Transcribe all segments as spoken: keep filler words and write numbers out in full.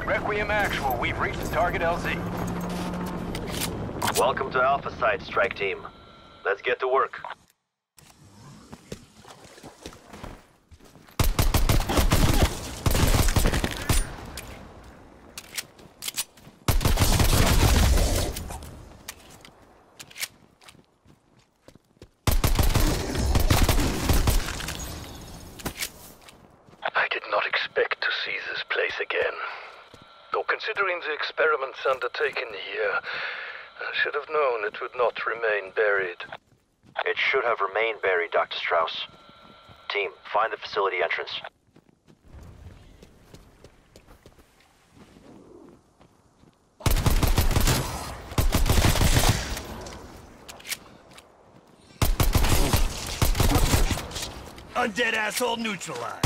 Requiem Actual, we've reached the target L Z. Welcome to Alpha Site, Strike Team. Let's get to work. I did not expect to see this place again. Though considering the experiments undertaken here, I should have known it would not remain buried. It should have remained buried, Doctor Strauss. Team, find the facility entrance. Undead asshole neutralized.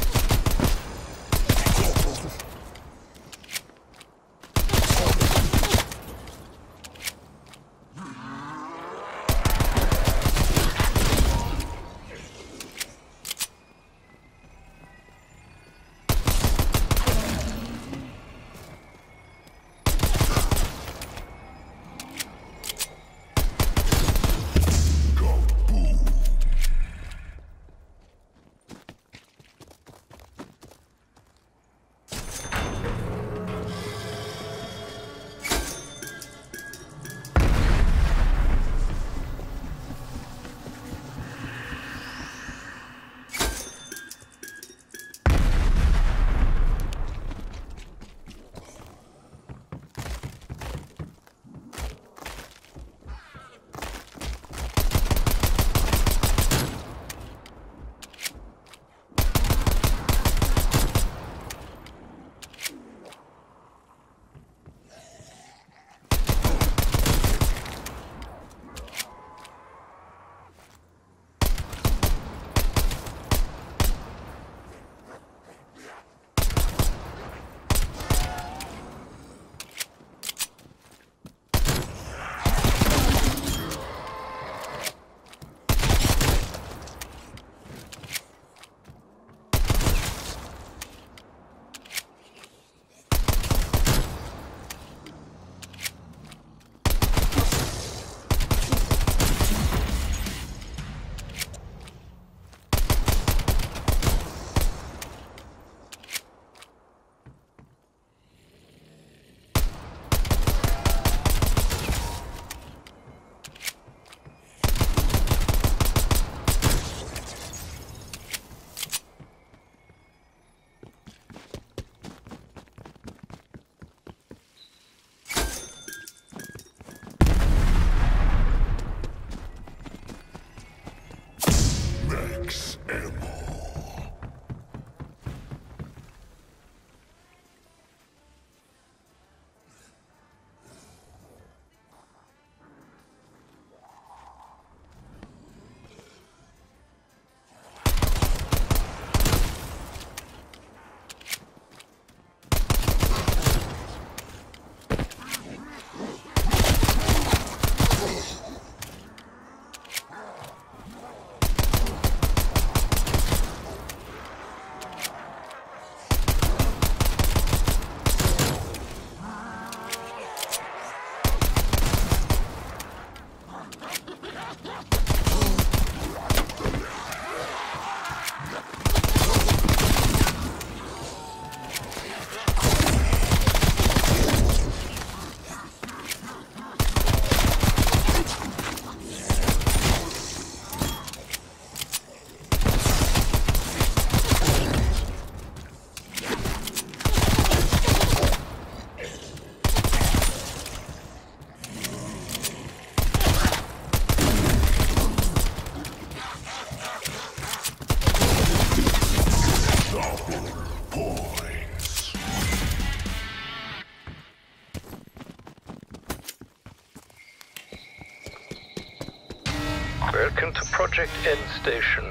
Welcome to Project End Station.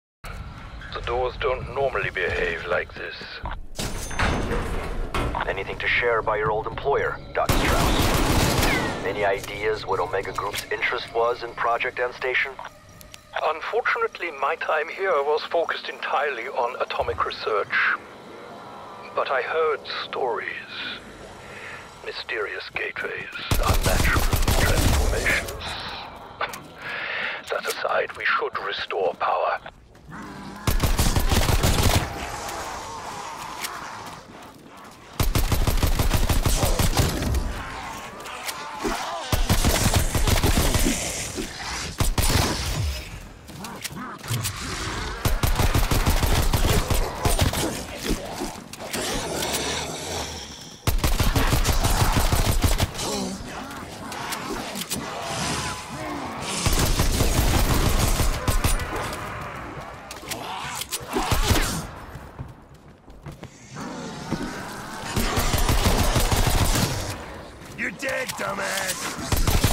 The doors don't normally behave like this. Anything looking to share by your old employer, Doctor Strauss. Any ideas what Omega Group's interest was in Project Endstation? Unfortunately, my time here was focused entirely on atomic research. But I heard stories. Mysterious gateways, unnatural transformations. That aside, we should restore power. You're dead, dumbass!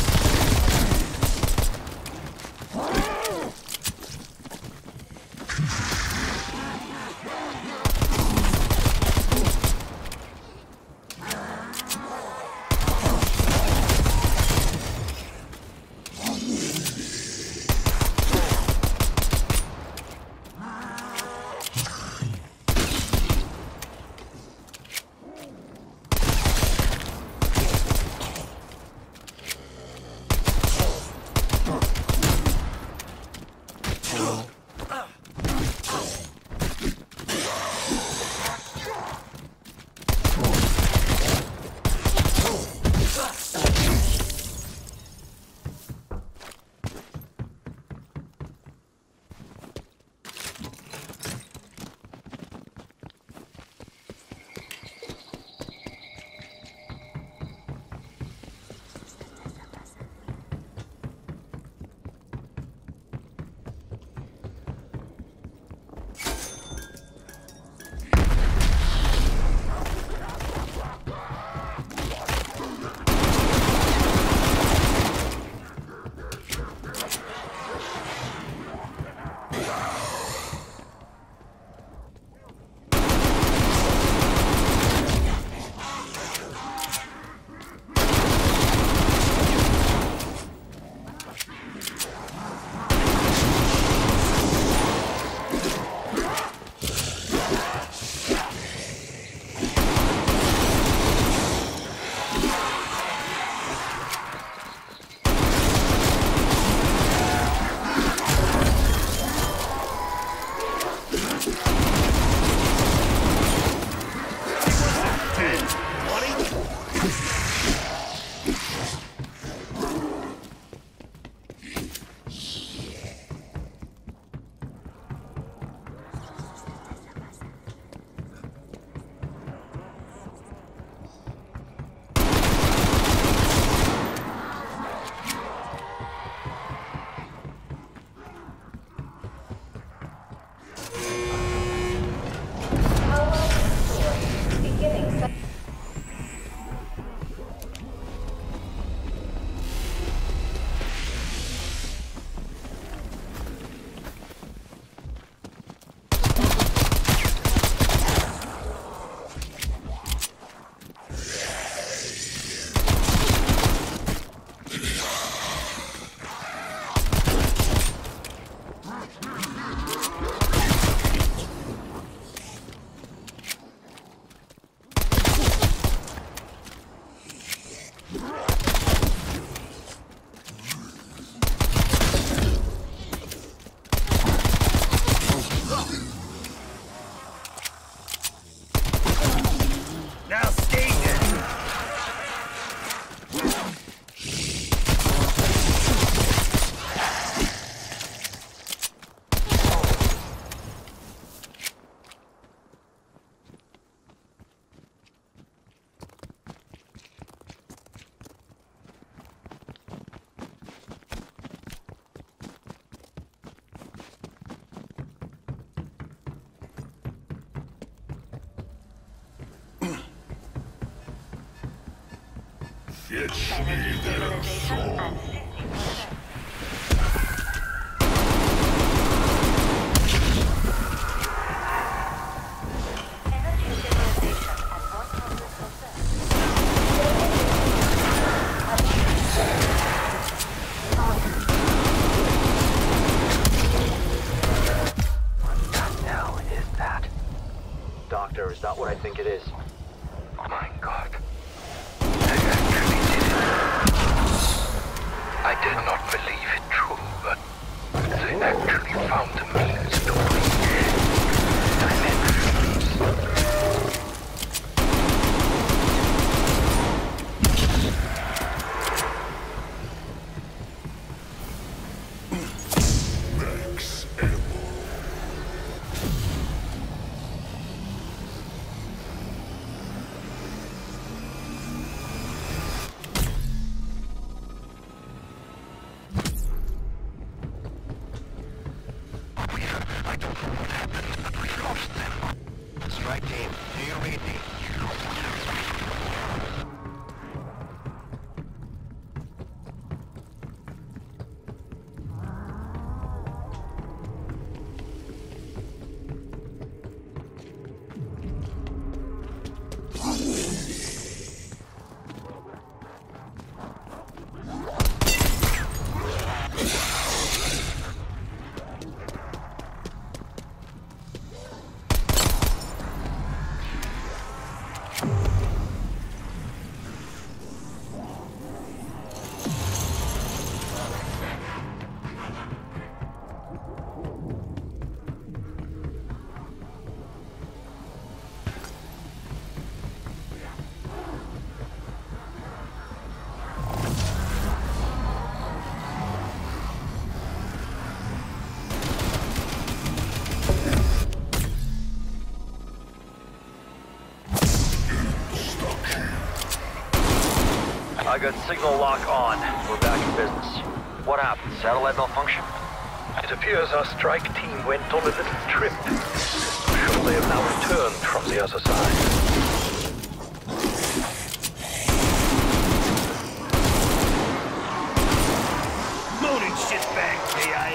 Jetzt wieder so. is not what I think it is. My God. They actually did it. I did not believe it true, but they actually found the means to bring dimensions. Max ammo. I don't know what happened, but we lost them. Strike team, do you read me? I got signal lock on. We're back in business. What happened? Satellite malfunction? It appears our strike team went on a little trip. Sure they have now returned from the other side. Loading shit back, K I A.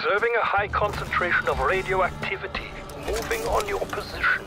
observing a high concentration of radioactivity moving on your position.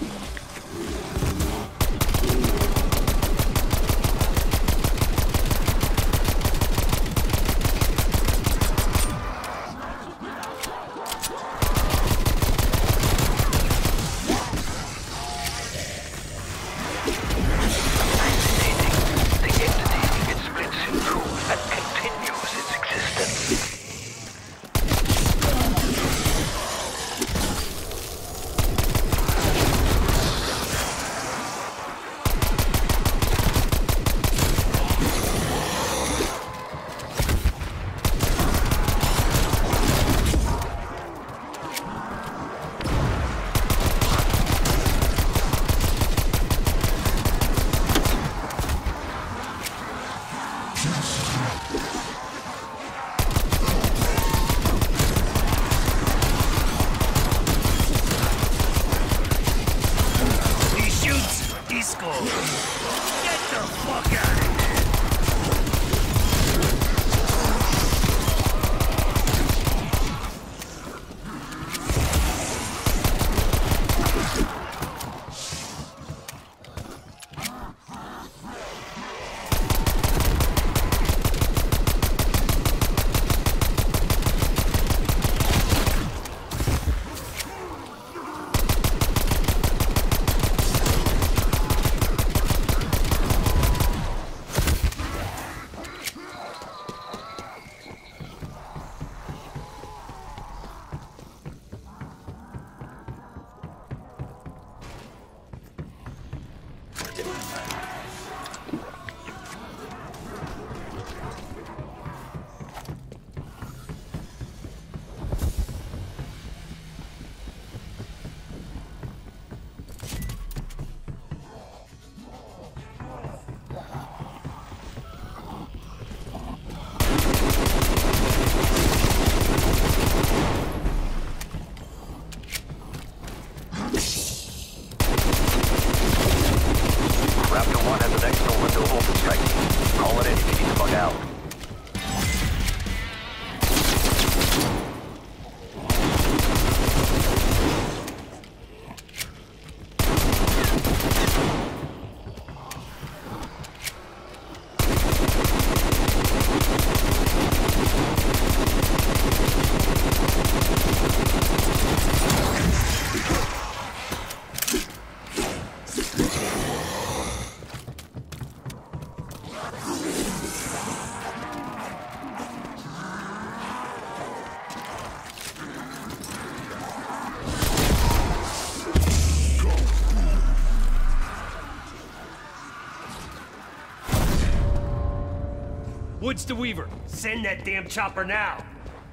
Woods to Weaver. Send that damn chopper now.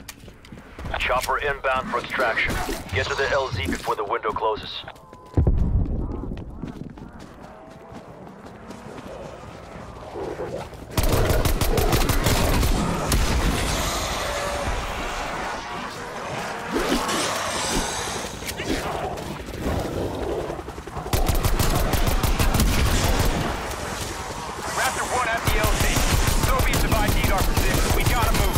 Chopper inbound for extraction. Get to the L Z before the window closes. Raptor one at the L Z. Soviets have ID'd our position. We gotta move.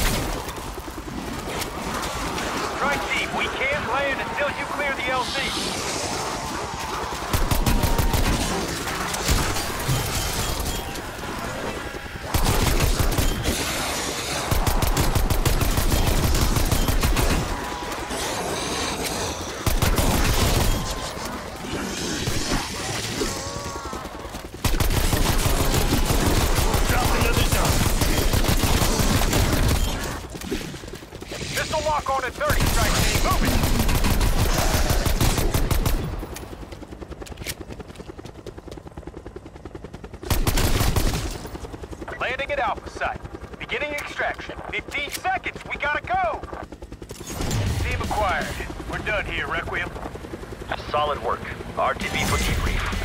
Strike team, we can't land until you clear the L Z. Lock on at thirty, strike team, moving! Landing at Alpha site. Beginning extraction. fifteen seconds, we gotta go! Team acquired. We're done here, Requiem. Solid work. R T B for debrief.